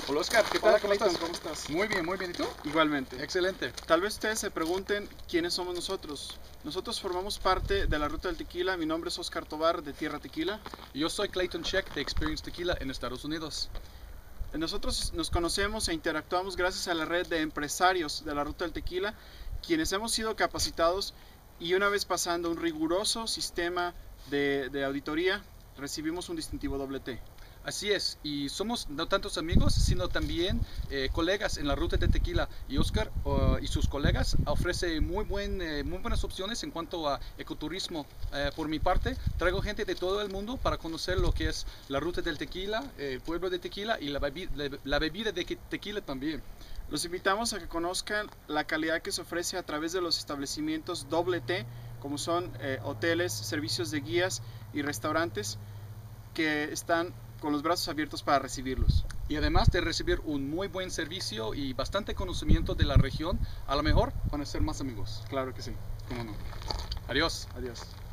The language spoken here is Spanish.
Hola Oscar, ¿qué tal? Hola ¿Cómo Clayton, estás? ¿cómo estás? Muy bien, ¿y tú? Igualmente. Excelente. Tal vez ustedes se pregunten quiénes somos nosotros. Nosotros formamos parte de la Ruta del Tequila. Mi nombre es Oscar Tobar de Tierra Tequila. Yo soy Clayton Check de Experience Tequila en Estados Unidos. Nosotros nos conocemos e interactuamos gracias a la red de empresarios de la Ruta del Tequila, quienes hemos sido capacitados y una vez pasando un riguroso sistema de auditoría, recibimos un distintivo T. Así es, y somos no tantos amigos, sino también colegas en la ruta de tequila. Y Oscar y sus colegas ofrece muy buenas opciones en cuanto a ecoturismo. Por mi parte, traigo gente de todo el mundo para conocer lo que es la ruta del tequila, el pueblo de tequila y la bebida de tequila también. Los invitamos a que conozcan la calidad que se ofrece a través de los establecimientos T, como son hoteles, servicios de guías y restaurantes que están con los brazos abiertos para recibirlos. Y además de recibir un muy buen servicio y bastante conocimiento de la región, a lo mejor van a ser más amigos. Claro que sí. ¿Cómo no? Adiós. Adiós.